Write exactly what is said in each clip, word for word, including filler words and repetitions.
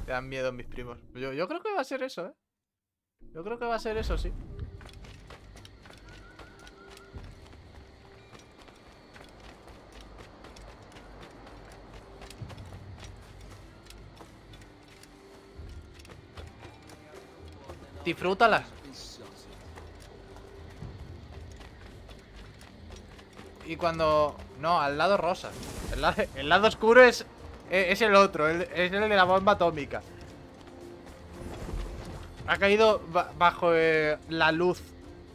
Te dan miedo mis primos. Yo, yo creo que va a ser eso, ¿eh? Yo creo que va a ser eso, sí. Disfrútala. Y cuando... No, al lado rosa. El, la... el lado oscuro es... Es el otro, el... es el de la bomba atómica. Ha caído bajo eh, la luz.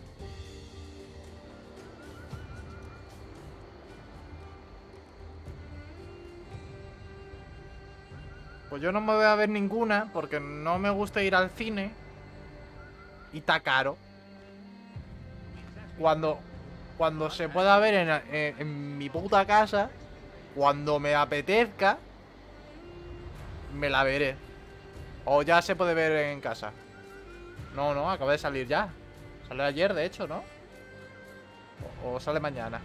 Pues yo no me voy a ver ninguna porque no me gusta ir al cine. Y está caro. Cuando... Cuando se pueda ver en, en, en mi puta casa, cuando me apetezca, me la veré. O ya se puede ver en casa. No, no, acaba de salir ya. Sale ayer, de hecho, ¿no? O, o sale mañana.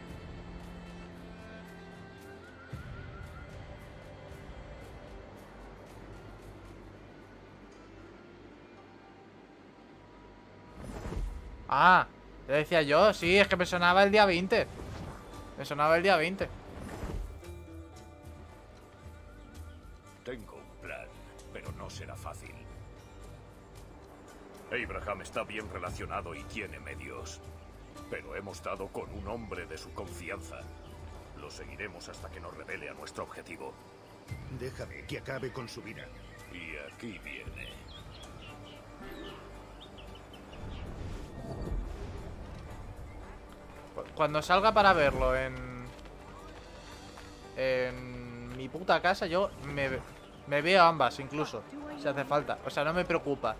Ah, te decía yo, sí, es que me sonaba el día veinte. Me sonaba el día veinte. Tengo un plan, pero no será fácil. Abraham está bien relacionado y tiene medios. Pero hemos dado con un hombre de su confianza. Lo seguiremos hasta que nos revele a nuestro objetivo. Déjame que acabe con su vida. Y aquí viene. Cuando salga para verlo en... En mi puta casa, yo me, me veo ambas incluso, si hace falta. O sea, no me preocupa.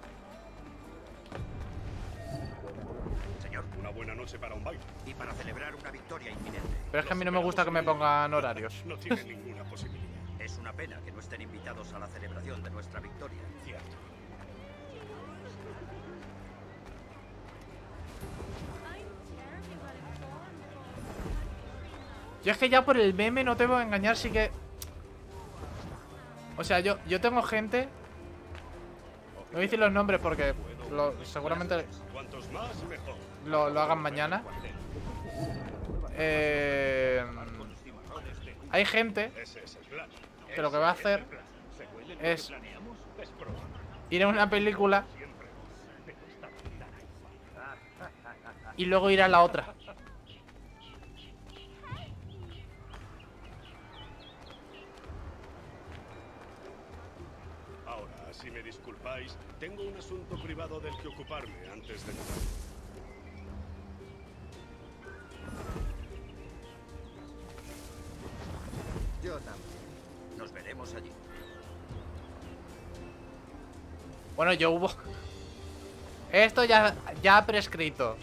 Señor, una buena noche para un baile. Y para celebrar una victoria inminente. Pero es que a mí no me gusta que me pongan horarios. No tiene ninguna posibilidad. Es una pena que no estén invitados a la celebración de nuestra victoria. Cierto. Yo es que ya por el meme, no te voy a engañar, sí que... O sea, yo, yo tengo gente... No voy a decir los nombres porque lo, seguramente Cuantos más, mejor. lo, lo hagan mañana. Eh, hay gente Ese es el plan. que lo que va a hacer es ir a una película y luego ir a la otra. Ahora, si me disculpáis, tengo un asunto privado del que ocuparme antes de nada. Yo también. Nos veremos allí. Bueno, yo hubo... Esto ya, ya ha prescrito.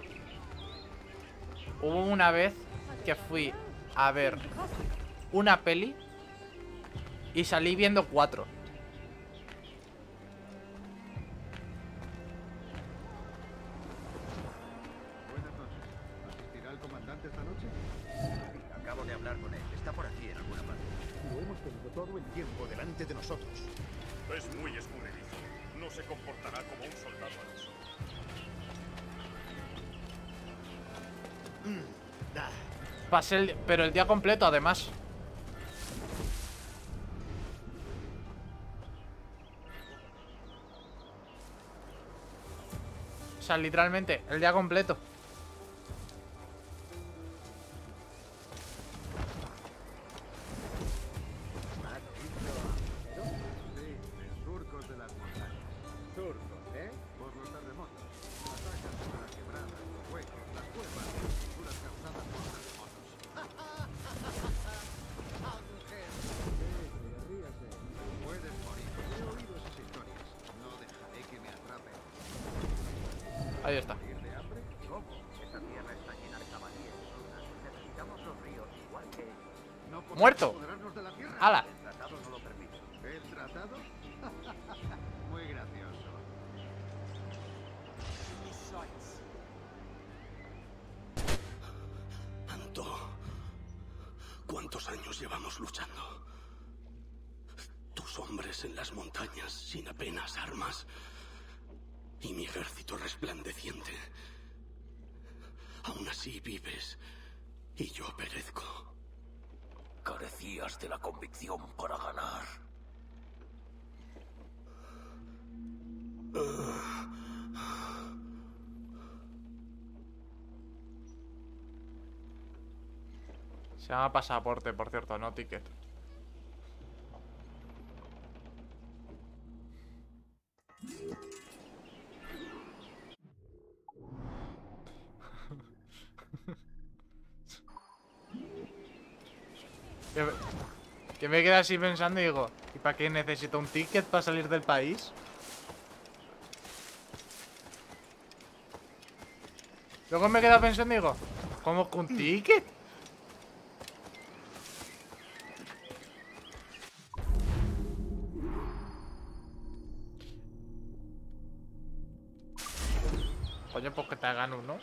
Hubo una vez que fui a ver una peli y salí viendo cuatro. Buenas noches. ¿Asistirá el comandante esta noche? Acabo de hablar con él. Está por aquí en alguna parte. Lo hemos tenido todo el tiempo delante de nosotros. Es muy escurridizo. No se comportará como un soldado al uso. Pasé el... Pero el día completo, además. O sea, literalmente, el día completo. Sí, en surcos de las montañas. ¿Surcos, eh? Por los terremotos. Atacan por las quebradas, los huecos, las cuevas, las fisuras causadas por terremotos. Ríase. Puedes morir. He oído esas historias. No dejaré que me atrapen. Ahí está. ¿Ir de hambre? ¿Cómo? Esta tierra está llena de caballeros. Necesitamos los ríos igual que... No podemos ¡Muerto! apoderarnos de la tierra. ¡Hala! El tratado no lo permite. ¿El tratado? Muy gracioso. Tanto. ¿Cuántos años llevamos luchando? Tus hombres mueres en las montañas sin apenas armas. Y mi ejército resplandeciente. Aún así vives y yo perezco. Carecías de la convicción para ganar. Se llama pasaporte, por cierto, no ticket. que, me, que me quedé así pensando y digo, ¿y para qué necesito un ticket para salir del país? Luego me quedé pensando y digo, ¿cómo que un ticket? Coño, pues que te hagan uno.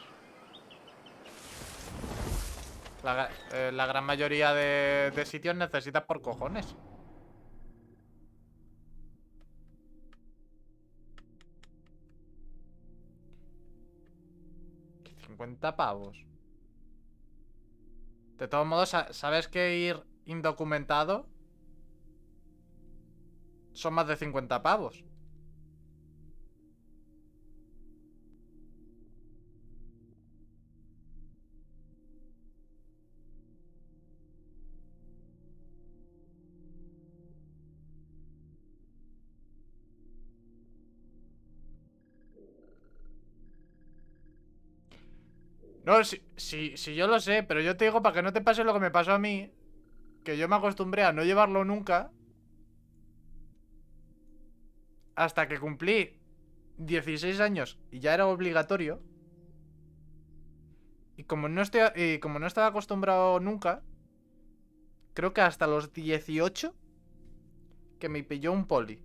La, eh, la gran mayoría de, de sitios necesitas por cojones. cincuenta pavos. De todos modos, ¿sabes que ir indocumentado son más de cincuenta pavos? No, si, si, si yo lo sé, pero yo te digo para que no te pase lo que me pasó a mí. Que yo me acostumbré a no llevarlo nunca. Hasta que cumplí dieciséis años y ya era obligatorio. Y como no estoy, y como no estaba acostumbrado nunca, creo que hasta los dieciocho que me pilló un poli.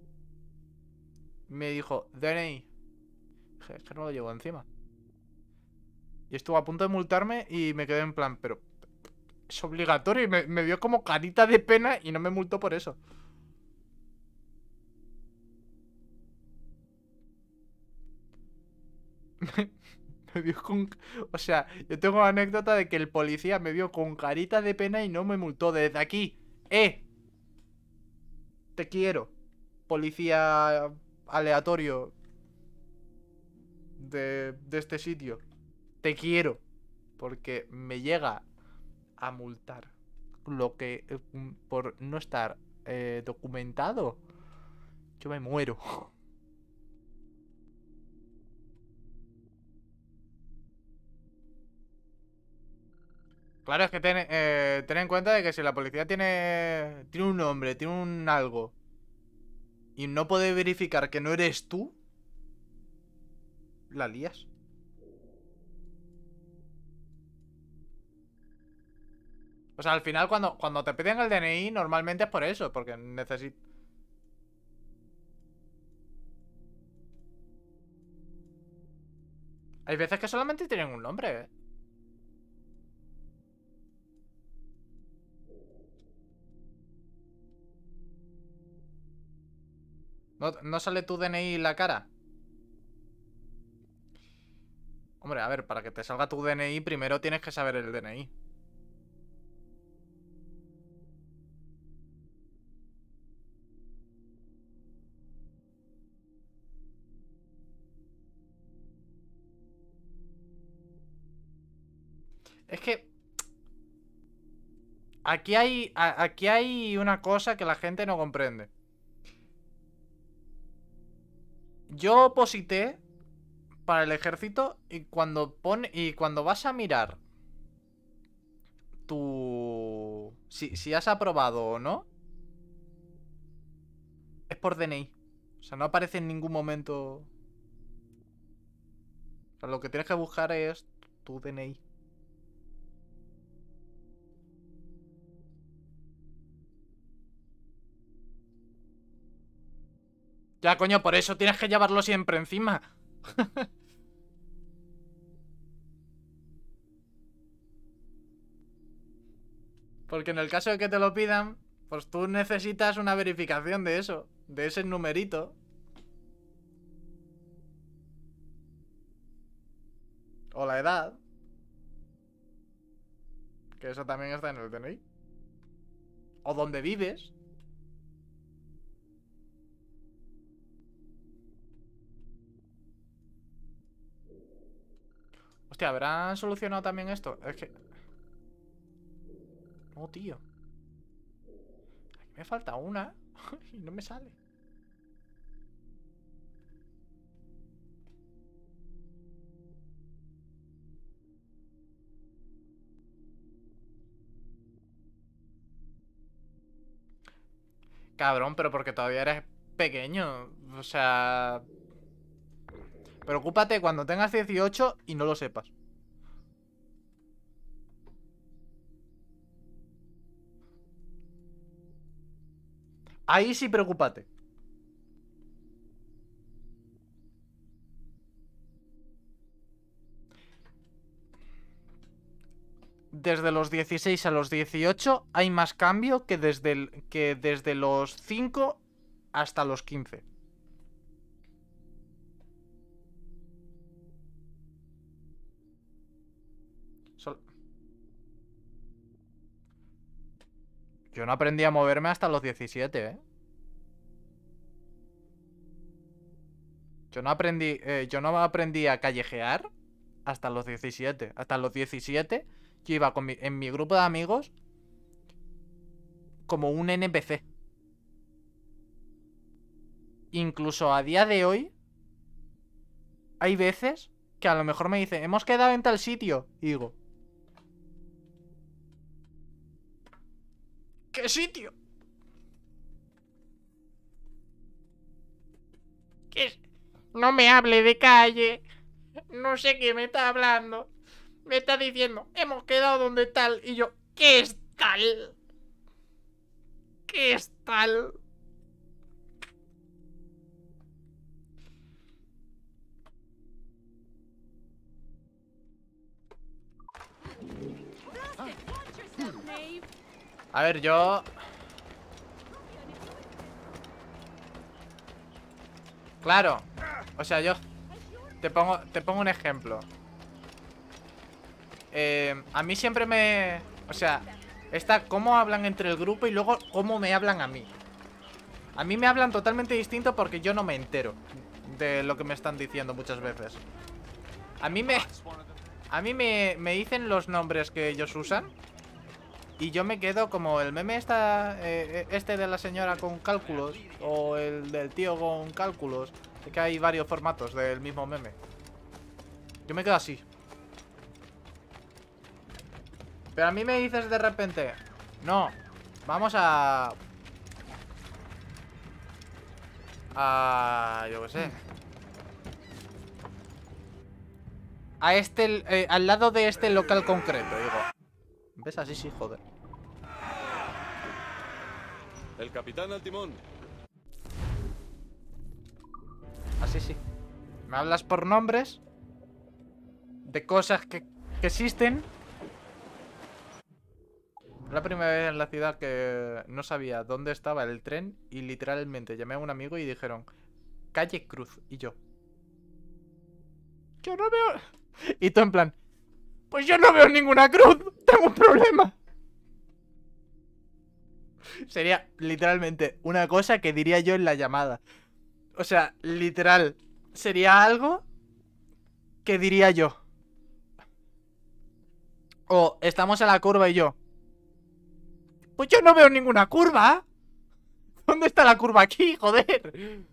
Me dijo, D N I. Dije, es que no lo llevo encima. Y estuvo a punto de multarme y me quedé en plan, pero es obligatorio. Y me, me dio como carita de pena y no me multó por eso. me, me vio con... O sea, yo tengo la anécdota de que el policía me vio con carita de pena y no me multó. Desde aquí, ¡eh! Te quiero. Policía aleatorio de, de este sitio. Te quiero. Porque me llega a multar lo que eh, por no estar eh, documentado. Yo me muero. Claro, es que ten, eh, ten en cuenta de que si la policía tiene tiene un nombre, tiene un algo y no puede verificar que no eres tú, la lías. O sea, al final cuando, cuando te piden el D N I normalmente es por eso, porque necesito... Hay veces que solamente tienen un nombre, ¿eh? ¿No, no sale tu D N I en la cara? Hombre, a ver, para que te salga tu D N I primero tienes que saber el D N I. Es que... Aquí hay, a- aquí hay una cosa que la gente no comprende. Yo oposité para el ejército y cuando pone y cuando vas a mirar tu... Si, si has aprobado o no, es por D N I. O sea, no aparece en ningún momento... O sea, lo que tienes que buscar es tu D N I. Ya, coño, por eso tienes que llevarlo siempre encima. Porque en el caso de que te lo pidan, Pues tú necesitas una verificación de eso. De ese numerito. O la edad. Que eso también está en el D N I. O dónde vives. Hostia, ¿habrán solucionado también esto? Es que... No, tío. Aquí me falta una. Y no me sale. Cabrón, pero porque todavía eres pequeño. O sea... Preocúpate cuando tengas dieciocho y no lo sepas. Ahí sí preocúpate. Desde los dieciséis a los dieciocho hay más cambio que desde, el, que desde los cinco hasta los quince. Sol... Yo no aprendí a moverme hasta los diecisiete, ¿eh? Yo no aprendí, eh, yo no aprendí a callejear hasta los diecisiete. Hasta los diecisiete yo iba con mi, en mi grupo de amigos como un N P C. Incluso a día de hoy hay veces que a lo mejor me dicen, hemos quedado en tal sitio. Y digo, ¿qué sitio? ¿Qué es? No me hable de calle. No sé qué me está hablando. Me está diciendo, hemos quedado donde tal. Y yo, ¿qué es tal? ¿Qué es tal? A ver, yo... Claro. O sea, yo... Te pongo, te pongo un ejemplo. Eh, a mí siempre me... O sea, está cómo hablan entre el grupo y luego cómo me hablan a mí. A mí me hablan totalmente distinto porque yo no me entero de lo que me están diciendo muchas veces. A mí me... A mí me, me dicen los nombres que ellos usan y yo me quedo como el meme esta, eh, este de la señora con cálculos o el del tío con cálculos. Es que hay varios formatos del mismo meme. Yo me quedo así. Pero a mí me dices de repente, no, vamos a... A... Yo qué sé. A este, eh, al lado de este local concreto, digo. ¿Ves? Así sí, joder. El capitán al timón. Así sí. Me hablas por nombres de cosas que, que existen. La primera vez en la ciudad que no sabía dónde estaba el tren y literalmente llamé a un amigo y dijeron calle Cruz. Y yo, yo no veo... Y tú en plan, pues yo no veo ninguna cruz. Tengo un problema. Sería literalmente una cosa que diría yo en la llamada. O sea, literal, sería algo que diría yo. O estamos en la curva y yo, pues yo no veo ninguna curva. ¿Dónde está la curva aquí, joder?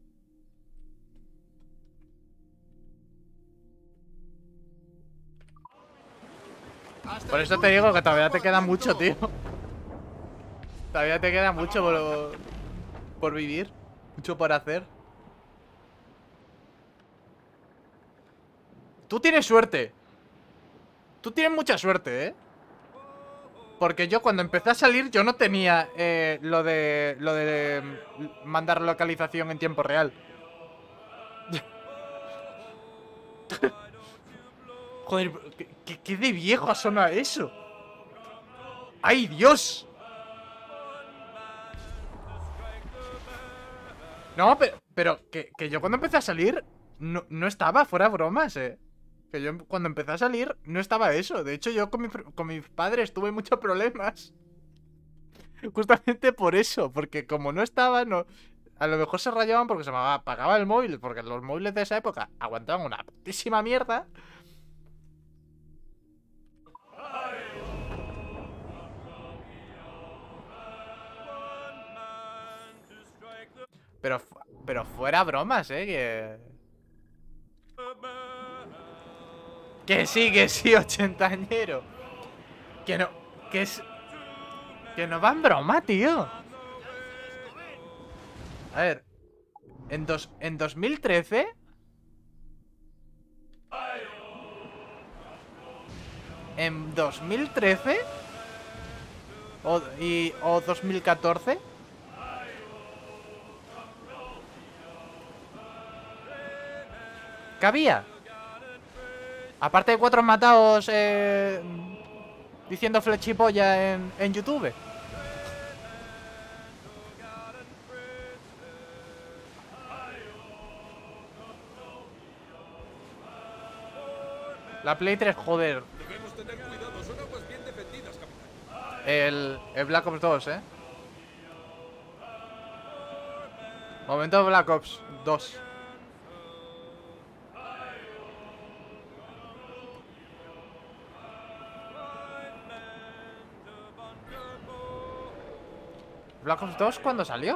Por eso te digo que todavía te queda mucho, tío. Todavía te queda mucho por, por vivir. Mucho por hacer. Tú tienes suerte. Tú tienes mucha suerte, ¿eh? Porque yo cuando empecé a salir yo no tenía eh, lo de lo de mandar localización en tiempo real. Joder, ¿qué, qué de viejo suena eso? ¡Ay, Dios! No, pero, pero que, que yo cuando empecé a salir no, no estaba, fuera bromas, eh. Que yo cuando empecé a salir no estaba eso. De hecho, yo con, mi, con mis padres tuve muchos problemas. Justamente por eso, porque como no estaba, no... A lo mejor se rayaban porque se me apagaba el móvil, porque los móviles de esa época aguantaban una putísima mierda. Pero, pero fuera bromas, eh, que... Que sí, que sí, ochentañero. Que no, que es... Que no va en broma, tío. A ver, en, dos, en dos mil trece... En dos mil trece... O, y, o dos mil catorce... ¿Qué había? Aparte de cuatro matados eh, diciendo flechipolla en, en YouTube. La Play tres, joder. Debemos tener cuidado, son aguas bien defendidas, capitán. El, el Black Ops dos, eh. Momento Black Ops dos. ¿Black Ops dos cuándo salió?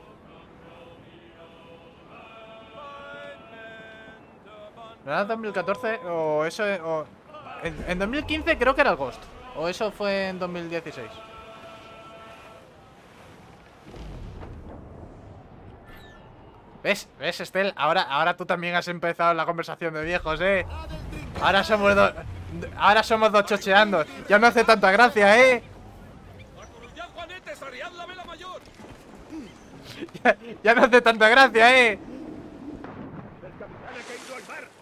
¿No era dos mil catorce? O eso... O... En, en dos mil quince creo que era el Ghost. O eso fue en dos mil dieciséis. ¿Ves? ¿Ves, Estel? Ahora, ahora tú también has empezado la conversación de viejos, ¿eh? Ahora somos dos... Ahora somos dos chocheando. Ya no hace tanta gracia, ¿eh? Ya, ya no hace tanta gracia, ¿eh? El capitán ha caído al mar.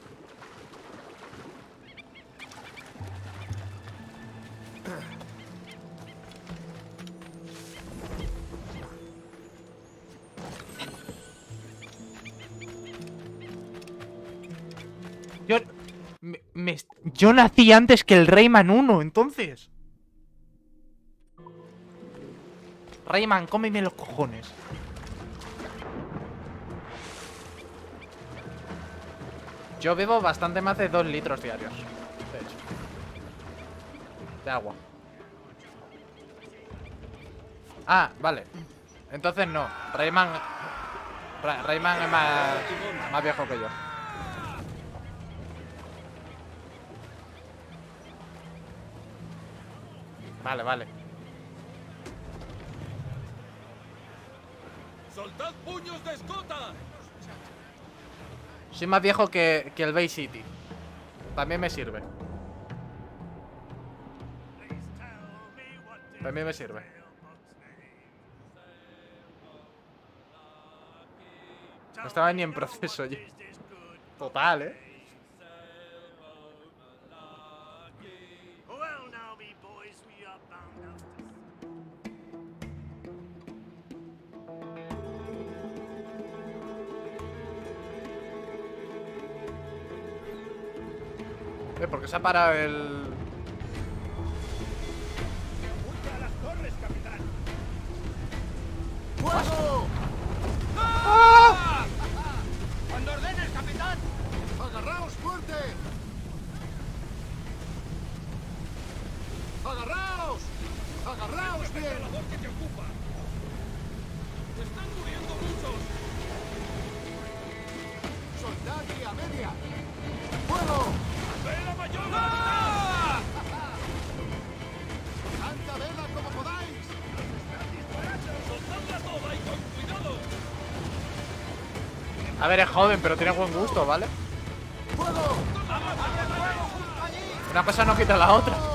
Yo... Me, me, yo nací antes que el Rayman uno, entonces. Rayman, cómeme los cojones. Yo bebo bastante más de dos litros diarios. De hecho. De agua. Ah, vale. Entonces no. Rayman... Ra Rayman es más, más viejo que yo. Vale, vale. ¡Soltad puños de escota! Soy más viejo que, que el Bay City. También me sirve. También me sirve. No estaba ni en proceso yo. Total, eh. Eh, ¿por qué se ha parado el...? ¡Apunta a las torres, capitán! ¡Fuego! ¡Ah! ¡Cuando ordenes, capitán! ¡Agarraos fuerte! ¡Agarraos! ¡Agarraos bien! ¡La labor que te ocupa! ¡Están muriendo muchos! ¡Soldad y a media! ¡Fuego! ¡Vela mayor! ¡Ah! ¡Tanta vela como podáis! ¡Soltadla toda y con cuidado! A ver, es joven, pero tiene buen gusto, ¿vale? ¡Fuego! Una cosa no quita la otra.